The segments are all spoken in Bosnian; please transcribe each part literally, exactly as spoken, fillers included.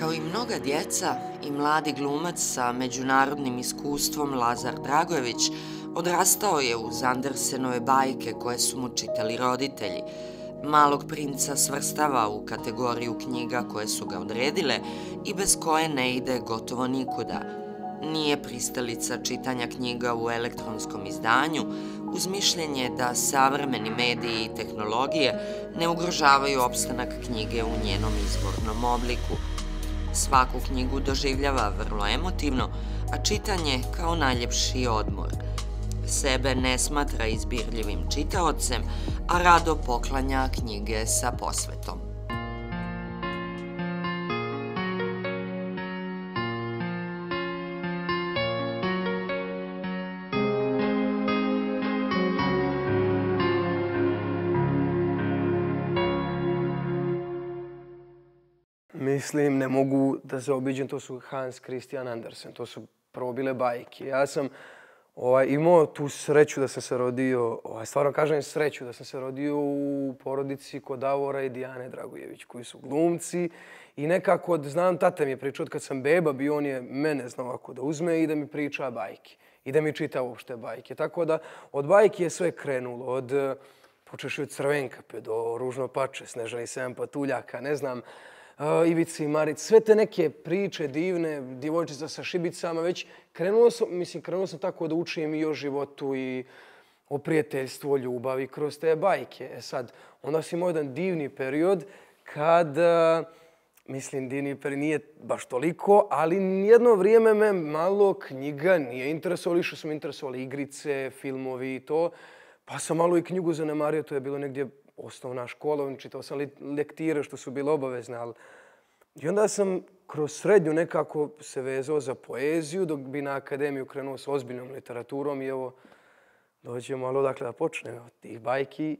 Kao i mnoga djeca, i mladi glumac sa međunarodnim iskustvom Lazar Dragojević odrastao je uz Andersenove bajke koje su mu čitali roditelji. Malog princa svrstava u kategoriju knjiga koje su ga odredile i bez koje ne ide gotovo nikuda. Nije pristalica čitanja knjiga u elektronskom izdanju, uz mišljenje da savremeni mediji i tehnologije ne ugrožavaju opstanak knjige u njenom izvornom obliku. Svaku knjigu doživljava vrlo emotivno, a čitanje kao najljepši odmor. Sebe ne smatra izbirljivim čitaocem, a rado poklanja knjige sa posvetom. Mislim, ne mogu da zaobiđem, to su Hans Christian Andersen, to su prvo bile bajke. Ja sam ovaj, imao tu sreću da sam se rodio, ovaj, stvarno kažem sreću, da sam se rodio u porodici kod Davora i Dijane Dragojević, koji su glumci. I nekako, znam, tata mi je pričao, od kad sam beba bio, on je mene znao ovako da uzme i da mi priča bajke. I da mi čita uopšte bajke. Tako da, od bajke je sve krenulo. Od, počeš od Crvenkape do Ružno pače, Snežani sedam patuljaka, ne znam, Ivici i Marici, sve te neke priče divne, djevojčica sa šibicama, već krenuo sam, mislim, krenuo sam tako da učim i o životu i o prijateljstvu, o ljubavi kroz te bajke. E sad, onda sam imao jedan divni period kad, mislim, divni period nije baš toliko, ali nijedno vrijeme me malo knjiga nije interesovalo, išao sam interesovali igrice, filmovi i to, pa sam malo i knjigu zanemario, to je bilo negdje osnovna škola, čitao sam lektire što su bile obavezne, ali i onda sam kroz srednju nekako se vezao za poeziju, dok bi na akademiju krenuo s ozbiljnom literaturom i evo, dođemo malo dakle da počnemo od tih bajki.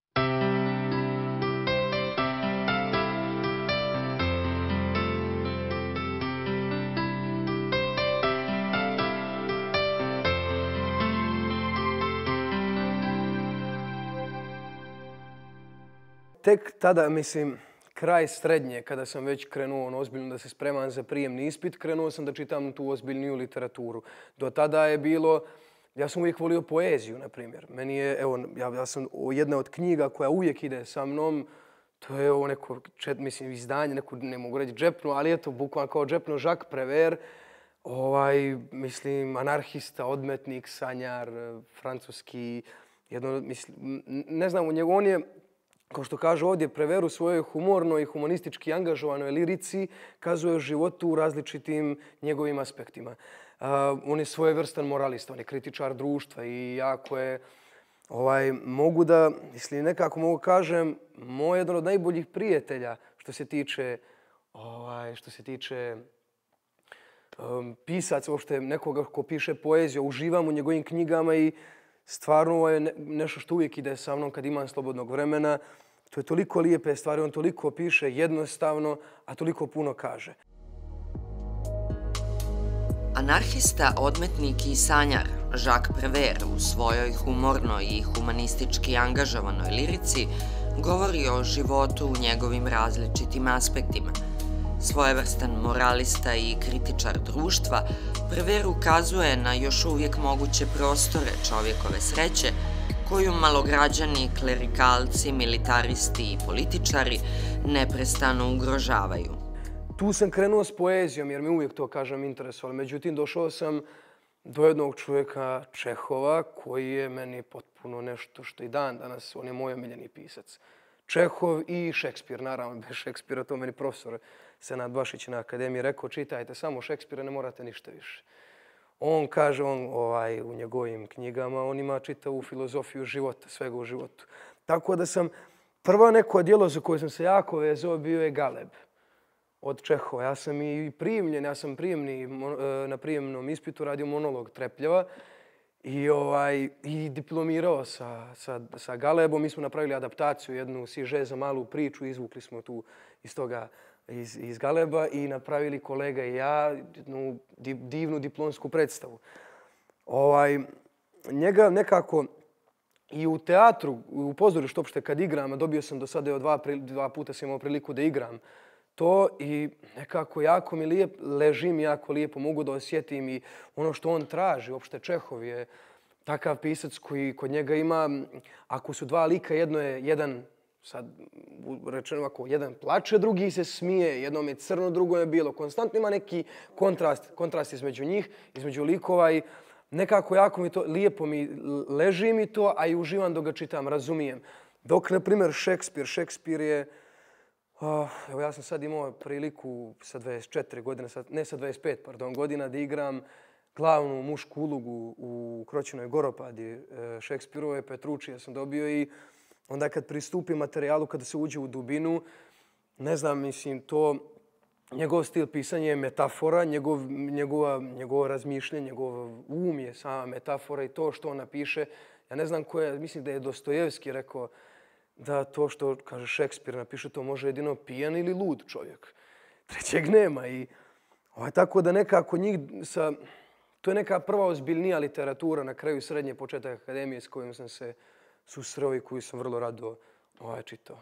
Tek tada, mislim, kraj srednje, kada sam već krenuo ono ozbiljno da se spremam za prijemni ispit, krenuo sam da čitam tu ozbiljniju literaturu. Do tada je bilo, ja sam uvijek volio poeziju, na primjer. Meni je, evo, ja, ja sam jedna od knjiga koja uvijek ide sa mnom, to je ovo neko, čet, mislim, izdanje, neku, ne mogu reći džepno, ali eto, bukvalno kao džepno, Jacques Prévert, ovaj, mislim, anarhista, odmetnik, sanjar, francuski, jedno, mislim, ne znam, u njegu on je, kao što kaže ovdje, Prévert u svojoj humornoj i humanistički angažovanoj lirici kazuje o životu u različitim njegovim aspektima. Uh, on je svojevrstan moralista, on je kritičar društva i jako je, ovaj, mogu da, mislim, nekako mogu kažem, moj jedan od najboljih prijatelja što se tiče, ovaj, što se tiče um, pisaca, uopšte nekoga ko piše poeziju, uživam u njegovim knjigama i stvarno je nešto što uvijek ide sa mnom kad imam slobodnog vremena. To je toliko lijepe stvari, on toliko piše jednostavno, a toliko puno kaže. Anarhista, odmetnik i sanjar Jacques Prévert u svojoj humornoj i humanistički angažovanoj lirici govori o životu u njegovim različitim aspektima. Svojevrstan moralista i kritičar društva, Prévert ukazuje na još uvijek moguće prostore čovjekove sreće koju malograđani, klerikalci, militaristi i političari neprestano ugrožavaju. Tu sam krenuo s poezijom jer mi uvijek to, kažem, interesovalo. Međutim, došao sam do jednog čovjeka, Čehova, koji je meni potpuno nešto što i dan danas, on je moj omiljeni pisac. Čehov i Šekspir, naravno, bez Šekspira, to meni profesor Senad Bašić na akademiji rekao, čitajte samo Šekspira, ne morate ništa više. On kaže, on ovaj, u njegovim knjigama, on ima čitavu filozofiju života, svega u životu. Tako da sam, prvo neko djelo za koje sam se jako vezao bio je Galeb od Čehova. Ja sam i primljen, ja sam prijemni, na prijemnom ispitu radio monolog Trepljeva i, ovaj, i diplomirao sa, sa, sa Galebom. Mi smo napravili adaptaciju, jednu siže za malu priču, izvukli smo tu iz toga Iz, iz Galeba i napravili kolega i ja jednu divnu diplomsku predstavu. Ovaj, njega nekako i u teatru, u pozorištu uopšte kad igram, dobio sam do sada, dva, dva puta sam imao priliku da igram to i nekako jako mi lijep, leži mi jako lijepo, mogu da osjetim i ono što on traži. Uopšte Čehov je takav pisac koji kod njega ima, ako su dva lika, jedno je jedan, sad rečeno ovako, jedan plače, drugi se smije, jednom je crno, drugo je bijelo. Konstantno ima neki kontrast, kontrast između njih, između likova i nekako jako mi to, lijepo mi leži mi to, a i uživam dok ga čitam, razumijem. Dok, na primjer, Šekspir, Šekspir je, uh, evo ja sam sad imao priliku sa dvadeset četiri godine, ne sa dvadeset pet, pardon, godina da igram glavnu mušku ulogu u Kroćenoj Goropadi Šekspirove Petručije sam dobio i onda kad pristupim materijalu, kada se uđe u dubinu, ne znam, mislim, to, njegov stil pisanja je metafora, njegov, njegova, njegovo razmišljanje, njegov um je sama metafora i to što on napiše. Ja ne znam ko je, mislim da je Dostojevski rekao da to što kaže Šekspir napiše, to može jedino pijan ili lud čovjek. Trećeg nema i ovaj, tako da nekako njih sa... To je neka prva ozbiljnija literatura na kraju srednje početak akademije s kojom sam se susreo i koju sam vrlo rado ovaj, čitao.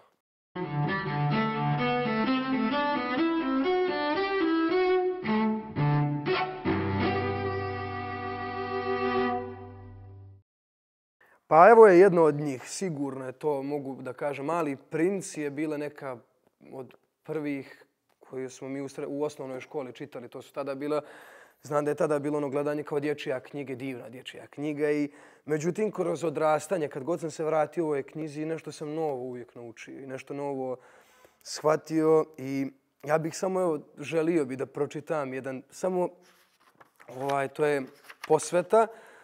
Pa evo je jedno od njih, sigurno je to, mogu da kažem. Mali princ je bila neka od prvih koju smo mi u osnovnoj školi čitali. To su tada bila... Znam da je tada bilo ono gledanje kao dječja knjige, divna dječja knjiga i međutim kroz odrastanje, kad god sam se vratio u ovoj knjizi, nešto sam novo uvijek naučio i nešto novo shvatio i ja bih samo evo, želio bi da pročitam jedan, samo ovaj, to je posveta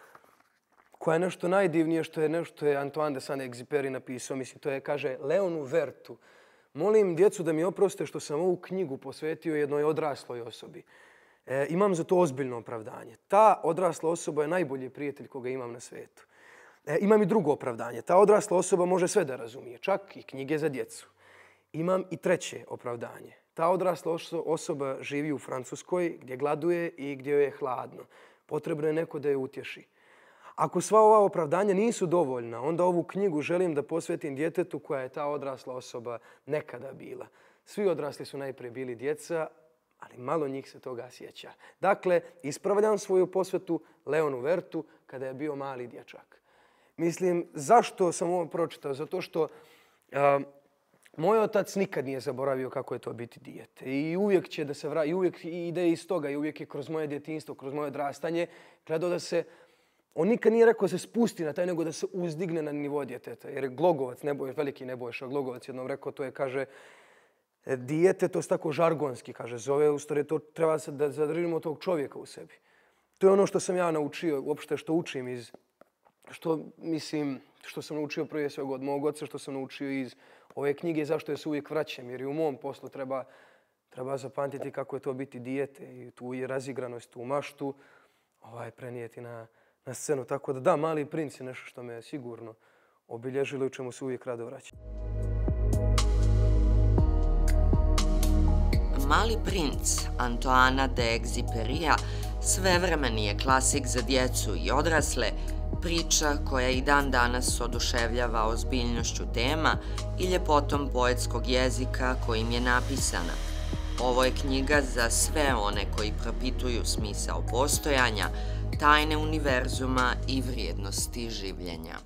koja je nešto najdivnije što je nešto je Antoine de Saint-Exupéry napisao, mislim to je, kaže, Leonu Vertu. Molim djecu da mi oproste što sam ovu knjigu posvetio jednoj odrasloj osobi. E, imam za to ozbiljno opravdanje. Ta odrasla osoba je najbolji prijatelj koga imam na svijetu. E, imam i drugo opravdanje. Ta odrasla osoba može sve da razumije, čak i knjige za djecu. Imam i treće opravdanje. Ta odrasla osoba živi u Francuskoj gdje gladuje i gdje joj je hladno. Potrebno je neko da je utješi. Ako sva ova opravdanja nisu dovoljna, onda ovu knjigu želim da posvetim djetetu koja je ta odrasla osoba nekada bila. Svi odrasli su najprije bili djeca, ali malo njih se toga sjeća. Dakle, ispravljam svoju posvetu Leonu Vertu kada je bio mali dječak. Mislim, zašto sam ovo pročitao? Zato što a, moj otac nikad nije zaboravio kako je to biti dijete. I uvijek će da se vrati, i uvijek ide iz toga, i uvijek je kroz moje djetinjstvo, kroz moje odrastanje, gledao da se, on nikad nije rekao da se spusti na taj, nego da se uzdigne na nivo djeteta. Jer je Glogovac, Neboj, veliki Nebojša Glogovac jednom rekao, to je, kaže, dijete, to je tako žargonski, kaže, zove, u stvari to treba da zadržimo tog čovjeka u sebi. To je ono što sam ja naučio, uopšte što učim iz, što mislim, što sam naučio prije svega od mog oca, što sam naučio iz ove knjige, zašto je se uvijek vraćam, jer i u mom poslu treba, treba zapamtiti kako je to biti dijete i tu je razigranost, tu maštu, ovaj, prenijeti na, na scenu. Tako da da, Mali princ je nešto što me sigurno obilježilo i u čemu se uvijek rado vraćam. Mali princ Antoana de Exupéryja svevremeni je klasik za djecu i odrasle, priča koja i dan danas oduševljava ozbiljnošću tema i ljepotom poetskog jezika kojim je napisana. Ovo je knjiga za sve one koji propituju smisao postojanja, tajne univerzuma i vrijednosti življenja.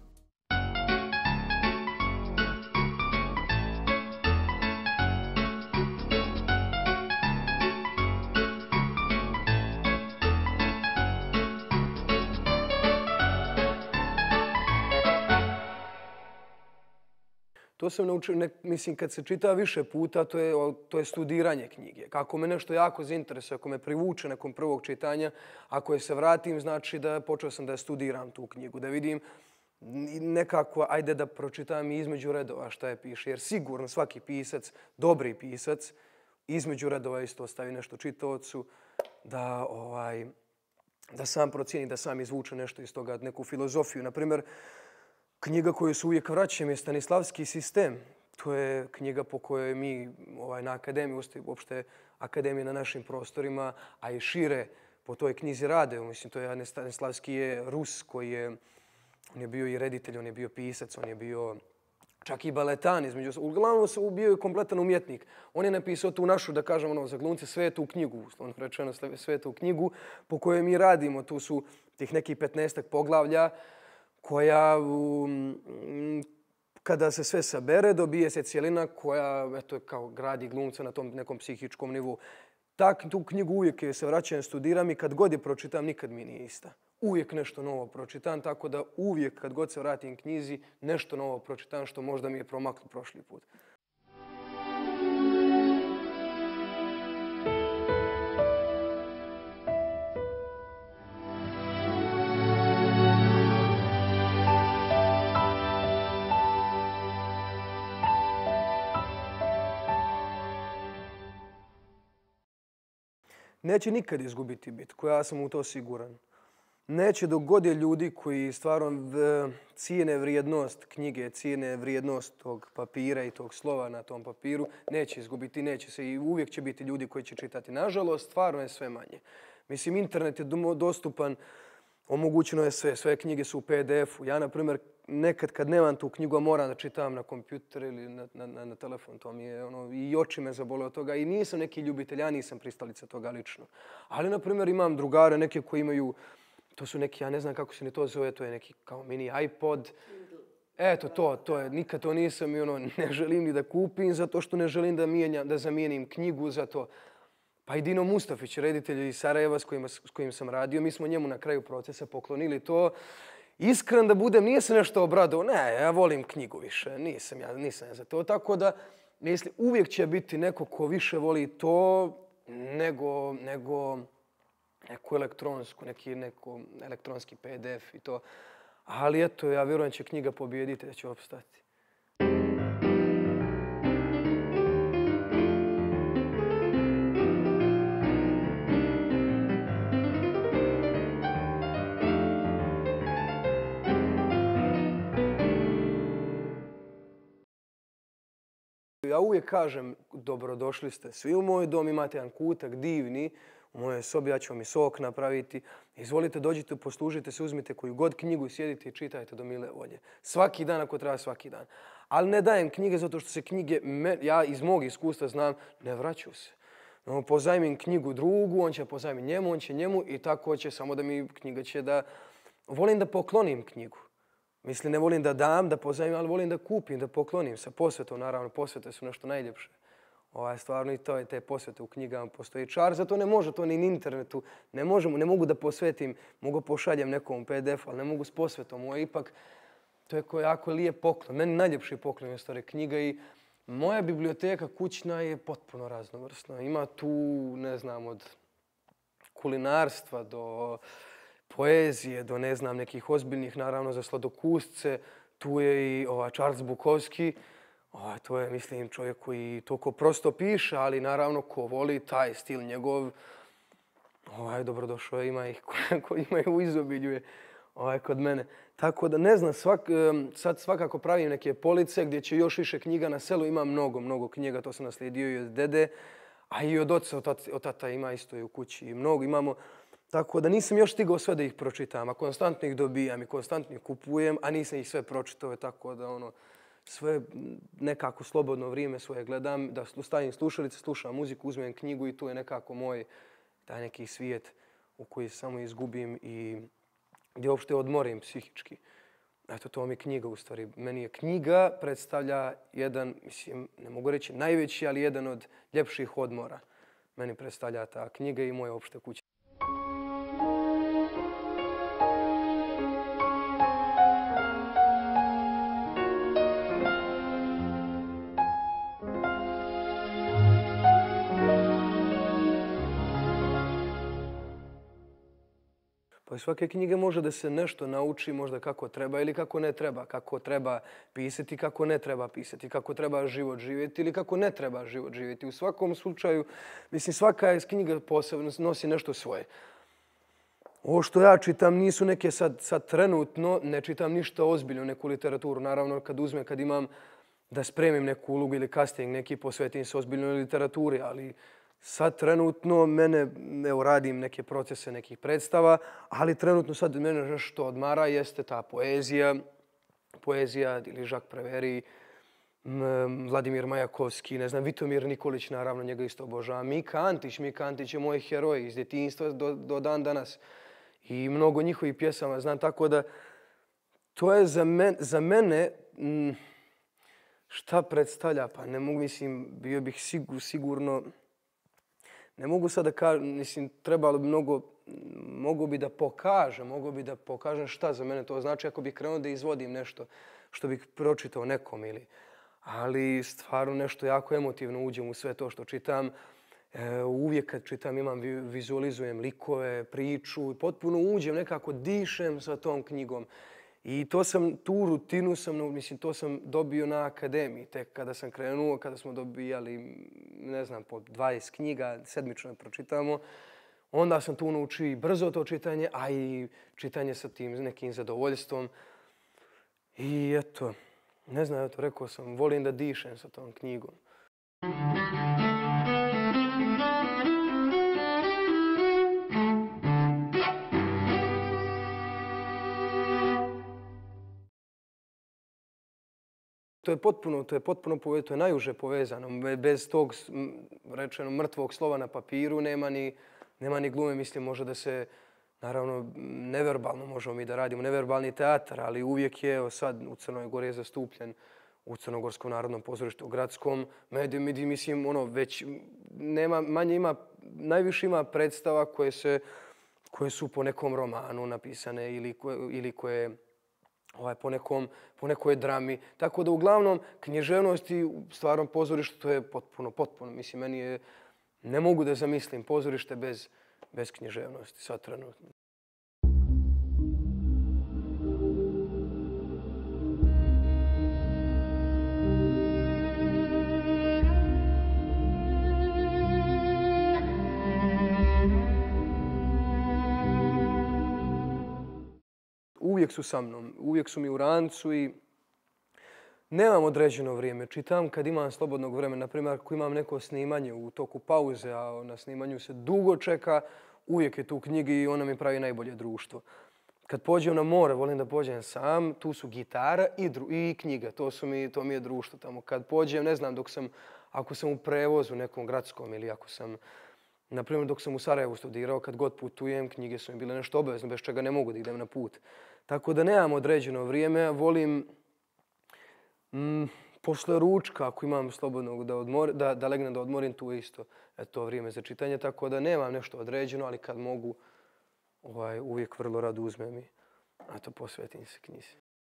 To sam naučio, ne, mislim, kad se čita više puta, to je, to je studiranje knjige. Kako me nešto jako zainteresuje, ako me privuče nakon prvog čitanja, ako je se vratim, znači da počeo sam da studiram tu knjigu, da vidim nekako, ajde da pročitam između redova šta je piše. Jer sigurno svaki pisac, dobri pisac, između redova isto ostavi nešto čitaocu, da, ovaj, da sam procijeni, da sam izvuče nešto iz toga, neku filozofiju. Naprimjer, knjiga koju se uvijek vraćam je Stanislavski sistem. To je knjiga po kojoj mi ovaj, na akademiji, uopšte akademije na našim prostorima, a i šire po toj knjizi rade. Mislim, to je Stanislavski je Rus koji je, on je bio i reditelj, on je bio pisac, on je bio čak i baletan između ostalog. Uglavnom se bio je kompletan umjetnik. On je napisao tu našu, da kažem, ono, za glumce svetu knjigu, uslovno rečeno svetu knjigu, po kojoj mi radimo. Tu su tih nekih petnaestak poglavlja koja, um, kada se sve sabere, dobije se cijelina koja, eto, kao gradi glumca na tom nekom psihičkom nivou. Tak, tu knjigu uvijek se vraćam, studiram i kad god je pročitam, nikad mi nije ista. Uvijek nešto novo pročitam, tako da uvijek kad god se vratim knjizi, nešto novo pročitam što možda mi je promaklo prošli put. Neće nikad izgubiti bitku, ja sam u to siguran. Neće dok god je ljudi koji stvarno cijene vrijednost knjige, cijene vrijednost tog papira i tog slova na tom papiru, neće izgubiti, neće se i uvijek će biti ljudi koji će čitati. Nažalost, stvarno je sve manje. Mislim, internet je dostupan, omogućeno je sve, sve knjige su u P D F-u. Ja, na primjer, nekad kad nemam tu knjigu, a moram da čitam na kompjuter ili na, na, na telefon, to mi je ono, i oči me zabole od toga. I nisam neki ljubitelj, ja nisam pristalica toga lično. Ali, na primjer, imam drugare, neke koji imaju, to su neki, ja ne znam kako se ni to zove, to je neki kao mini iPod. Eto, to, to je, nikad to nisam i ono, ne želim ni da kupim zato što ne želim da, mijenjam, da zamijenim knjigu za to. Pa i Dino Mustafić, reditelj iz Sarajeva s kojim, s kojim sam radio, mi smo njemu na kraju procesa poklonili to. Iskren da budem, nije se nešto obradao. Ne, ja volim knjigu više, nisam ja, nisam ja za to. Tako da, mislim, uvijek će biti neko ko više voli to nego, nego neku elektronsku, neki neko elektronski P D F i to. Ali eto, ja vjerujem će knjiga pobijediti, da će opstati. Ja uvijek kažem, dobrodošli ste svi u moj dom, imate jedan kutak divni, u mojoj sobi, ja ću vam i sok napraviti. Izvolite, dođite, poslužite se, uzmite koju god knjigu i sjedite i čitajte do mile volje. Svaki dan ako treba, svaki dan. Ali ne dajem knjige zato što se knjige, ja iz mog iskustva znam, ne vraću se. No, pozajmim knjigu drugu, on će pozajmiti njemu, on će njemu i tako će, samo da mi knjiga će da... Volim da poklonim knjigu. Mislim, ne volim da dam, da pozajmim, ali volim da kupim, da poklonim sa posvetom. Naravno, posvete su nešto najljepše. Ovaj, stvarno i to je te posvete u knjigama postoji čar, zato ne može to ni na internetu. Ne, možemo, ne mogu da posvetim, mogu pošaljem nekom P D F-u, ali ne mogu s posvetom. Ovo je ipak, to je jako lijep poklon. Meni najljepši poklon je stvari knjiga i moja biblioteka kućna je potpuno raznovrsna. Ima tu, ne znam, od kulinarstva do poezije, do ne znam, nekih ozbiljnih, naravno, za sladokusce. Tu je i ova Charles Bukowski. O, to je, mislim, čovjek koji toliko prosto piše, ali naravno ko voli taj stil njegov, ovaj, dobrodošao je, ima ih koji imaju u izobilju je ovaj, kod mene. Tako da ne znam, svak, sad svakako pravim neke police gdje će još više knjiga na selu. Ima mnogo, mnogo knjiga, to sam naslijedio i od dede, a i od oca, od tata, od tata ima isto i u kući i mnogo imamo. Tako da nisam još stigao sve da ih pročitam, a konstantno ih dobijam i konstantno ih kupujem, a nisam ih sve pročitao, tako da ono, sve nekako slobodno vrijeme svoje gledam, da stavim slušalice, slušam muziku, uzmem knjigu i tu je nekako moj taj neki svijet u koji samo izgubim i gdje uopšte odmorim psihički. Eto, to mi je knjiga u stvari. Meni je knjiga predstavlja jedan, mislim, ne mogu reći najveći, ali jedan od ljepših odmora. Meni predstavlja ta knjiga i moja opšte kuća. Pa iz svake knjige može da se nešto nauči, možda kako treba ili kako ne treba. Kako treba pisati, kako ne treba pisati. Kako treba život živjeti ili kako ne treba život živjeti. U svakom slučaju, mislim, svaka iz knjiga posebno nosi nešto svoje. Ovo što ja čitam nisu neke sad, sad trenutno, ne čitam ništa ozbiljno, neku literaturu. Naravno, kad uzmem, kad imam da spremim neku ulogu ili casting, neki posvetim se ozbiljnoj literaturi, ali sad trenutno mene, evo, radim neke procese nekih predstava, ali trenutno sad mene nešto odmara jeste ta poezija, poezija ili Jacques Prévert, Vladimir Majakovski, ne znam, Vitomir Nikolić, naravno, njega isto obožavam. Mika Antić, Mika Antić je moj heroj iz djetinjstva do, do dan danas. I mnogo njihovih pjesama znam, tako da to je za, men, za mene m, šta predstavlja, pa ne mogu, mislim, bio bih sigur, sigurno, ne mogu sad da kažem, mislim, trebalo bi mnogo, mogu bi da pokažem, mogu bi da pokažem šta za mene to znači ako bih krenuo da izvodim nešto što bih pročitao nekom ili, ali stvarno nešto jako emotivno uđem u sve to što čitam. E, uvijek kad čitam imam, vizualizujem likove, priču i potpuno uđem, nekako dišem sa tom knjigom. I to sam, tu rutinu sam, mislim, to sam dobio na akademiji. Tek kada sam krenuo, kada smo dobijali, ne znam, po dvadeset knjiga, sedmično pročitamo, onda sam tu naučio i brzo to čitanje, a i čitanje sa tim nekim zadovoljstvom. I eto, ne znam, eto, rekao sam, volim da dišem sa tom knjigom. To je potpuno, to je potpuno povezano, to je najuže povezano. Bez tog, rečeno, mrtvog slova na papiru nema ni, nema ni glume. Mislim, može da se, naravno, neverbalno možemo mi da radimo, neverbalni teatar, ali uvijek je, evo sad u Crnoj Gori je zastupljen u Crnogorskom narodnom pozorištu, u gradskom mediju, mislim, ono, već nema, manje ima, najviše ima predstava koje se, koje su po nekom romanu napisane ili koje, ili koje Ovaj, po, nekom, po nekoj drami. Tako da uglavnom književnost i stvarno pozorište to je potpuno, potpuno. Mislim, meni je, ne mogu da zamislim pozorište bez, bez književnosti sad trenutno. Uvijek su sa mnom, uvijek su mi u rancu i nemam određeno vrijeme. Čitam kad imam slobodnog vremena. Naprimjer, ako imam neko snimanje u toku pauze, a na snimanju se dugo čeka, uvijek je tu u knjigi i ona mi pravi najbolje društvo. Kad pođem na more, volim da pođem sam, tu su gitara i, dru, i knjiga. To, su mi, to mi je društvo tamo. Kad pođem, ne znam, dok sam, ako sam u prevozu nekom gradskom ili ako sam, na primjer, dok sam u Sarajevu studirao, kad god putujem, knjige su mi bile nešto obavezno, bez čega ne mogu da idem na put. Tako da nemam određeno vrijeme, volim mm, posle ručka, ako imam slobodnog da, odmor, da, da legnem da odmorim, tu je isto to vrijeme za čitanje. Tako da nemam nešto određeno, ali kad mogu, ovaj, uvijek vrlo rado uzmem i a to posvetim se knjizi.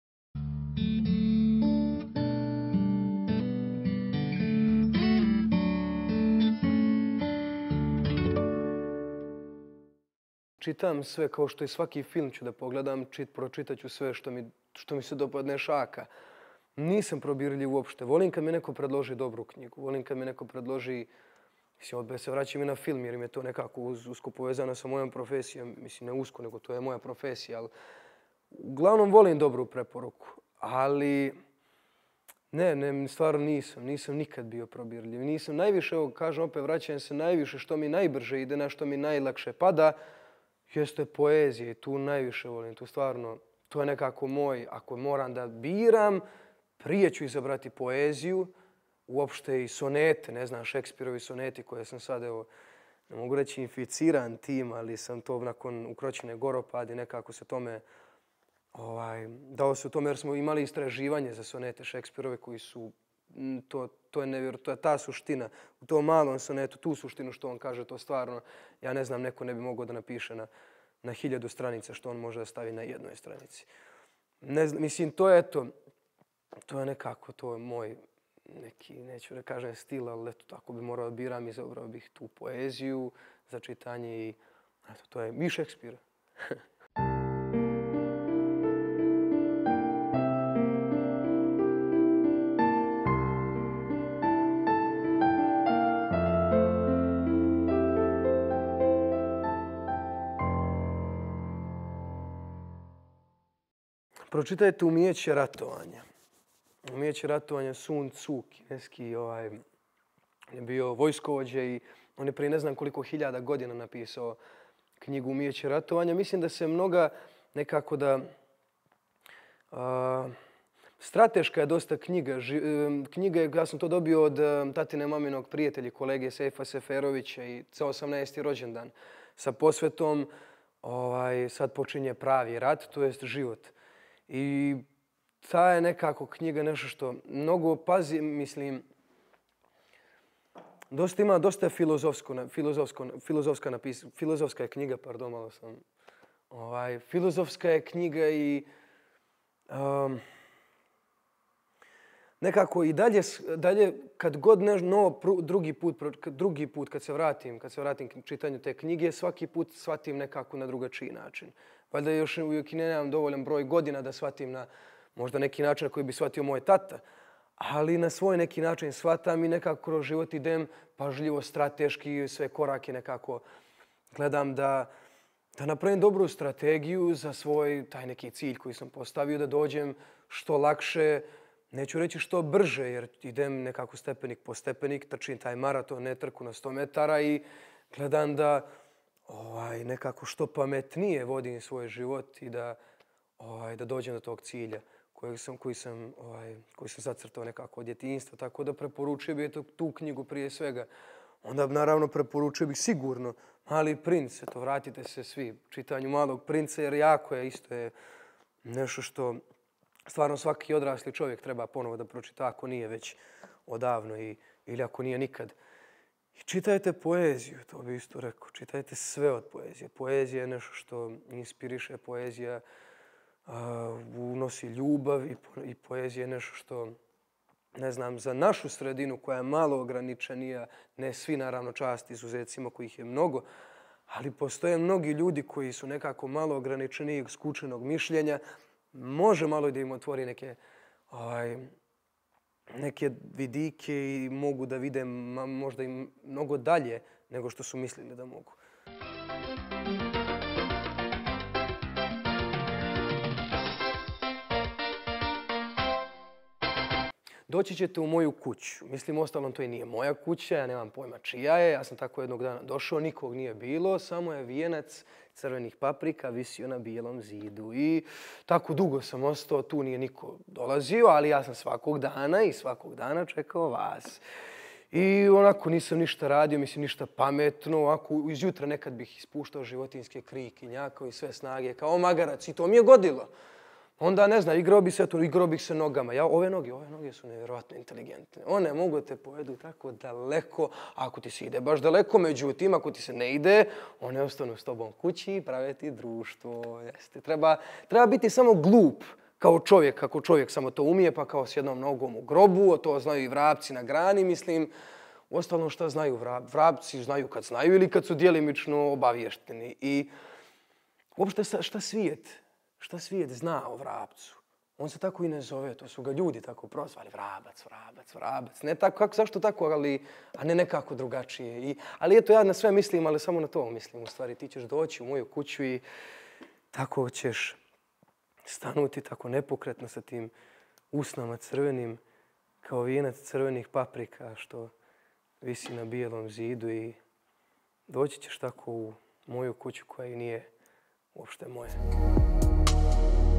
Čitam sve, kao što i svaki film ću da pogledam, čit, pročitat ću sve što mi, što mi se dopadne šaka. Nisam probirljiv uopšte. Volim kad mi neko predloži dobru knjigu. Volim kad mi neko predloži, mislim, odbe se vraćam i na film jer mi je to nekako uz, usko povezano sa mojom profesijom. Mislim, ne usko, nego to je moja profesija. Ali uglavnom volim dobru preporuku, ali ne, ne, stvarno nisam. Nisam nikad bio probirljiv. Nisam najviše, evo, kažem opet, vraćam se najviše što mi najbrže ide, na što mi najlakše pada, jeste poezija i tu najviše volim. Tu stvarno, to je nekako moj, ako moram da biram, prije ću izabrati poeziju, uopšte i sonete, ne znam, Šekspirovi soneti koje sam sad, evo, ne mogu reći inficiran tim, ali sam to nakon Ukroćene Goropadi nekako se tome, ovaj, dao se u tome jer smo imali istraživanje za sonete Šekspirove koji su, to, to je nevjerojatno, to je ta suština, u tom malom sonetu, tu suštinu što on kaže, to stvarno, ja ne znam, neko ne bi mogao da napiše na, na hiljadu stranica što on može da stavi na jednoj stranici. Ne znam, mislim, to je to, to je nekako, to je moj neki, neću da kažem stil, ali eto, tako bi morao da biram, izabrao bih tu poeziju za čitanje i eto, to je i Šekspira. Pročitajte Umijeće ratovanja. Umijeće ratovanja Sun Tzu, kineski, ovaj, je bio vojskovođa i on je prije ne znam koliko hiljada godina napisao knjigu Umijeće ratovanja. Mislim da se mnoga nekako da... A, Strateška je dosta knjiga. Knjiga je, ja sam to dobio od tatine maminog prijatelja, kolege Sejfa Seferovića i za osamnaesti rođendan sa posvetom ovaj, sad počinje pravi rat, to jest život. I ta je nekako knjiga nešto što mnogo pazi, mislim, dosta ima, dosta je filozofsko, filozofsko, filozofska napis, filozofska je knjiga, pardon, malo sam, ovaj, filozofska je knjiga i um, nekako i dalje, dalje kad god ne, no, drugi put, drugi put kad se vratim, kad se vratim k čitanju te knjige, svaki put shvatim nekako na drugačiji način. Valjda još uvijek nemam dovoljan broj godina da shvatim na možda neki način na koji bi shvatio moj tata, ali na svoj neki način shvatam i nekako kroz život idem pažljivo, strateški, sve korake nekako gledam da, da napravim dobru strategiju za svoj taj neki cilj koji sam postavio, da dođem što lakše, neću reći što brže, jer idem nekako stepenik po stepenik, trčim taj maraton, ne trku na sto metara i gledam da ovaj, nekako što pametnije vodim svoj život i da, ovaj, da dođem do tog cilja koji sam, koji sam, ovaj, koji sam zacrtao nekako od djetinjstva. Tako da preporučio bih tu knjigu prije svega. Onda naravno preporučio bih sigurno Mali princ. Eto, vratite se svi čitanju Malog princa jer jako je, isto je nešto što stvarno svaki odrasli čovjek treba ponovo da pročita ako nije već odavno i, ili ako nije nikad. I čitajte poeziju, to bi isto rekao. Čitajte sve od poezije. Poezija je nešto što inspiriše, poezija uh, unosi ljubav i, po, i poezija je nešto što, ne znam, za našu sredinu koja je malo ograničenija, ne svi naravno čast izuzecima kojih je mnogo, ali postoje mnogi ljudi koji su nekako malo ograničenijeg skučenog mišljenja, može malo da im otvori neke, ovaj, neke vidike i mogu da vide možda i mnogo dalje nego što su mislili da mogu. Doći ćete u moju kuću. Mislim, ostalom, to i nije moja kuća, ja nemam pojma čija je. Ja sam tako jednog dana došao, nikog nije bilo, samo je vijenac crvenih paprika visio na bijelom zidu. I tako dugo sam ostao, tu nije niko dolazio, ali ja sam svakog dana i svakog dana čekao vas. I onako nisam ništa radio, mislim ništa pametno, ovako izjutra nekad bih ispuštao životinjske krike, njakao i sve snage, kao magarac i to mi je godilo. Onda, ne znam, igrao bi se, to, igrao bih se nogama. Ja, ove noge, ove noge su nevjerojatno inteligentne. One mogu te povedu tako daleko, ako ti se ide baš daleko, međutim, ako ti se ne ide, one ostanu s tobom kući i prave ti društvo. Jeste. Treba, treba biti samo glup kao čovjek, kako čovjek samo to umije, pa kao s jednom nogom u grobu, to znaju i vrapci na grani, mislim. Uostalom, šta znaju vrapci? Vrapci znaju kad znaju ili kad su djelimično obavješteni. I uopšte šta svijet? Šta svijet zna o vrapcu? On se tako i ne zove, to su ga ljudi tako prozvali. Vrabac, vrabac, vrabac. Ne tako, kako, zašto tako, ali, a ne nekako drugačije. I, ali eto, ja na sve mislim, ali samo na to mislim. U stvari, ti ćeš doći u moju kuću i tako ćeš stanuti tako nepokretno sa tim usnama crvenim, kao vijenac crvenih paprika što visi na bijelom zidu i doći ćeš tako u moju kuću koja i nije uopšte moja.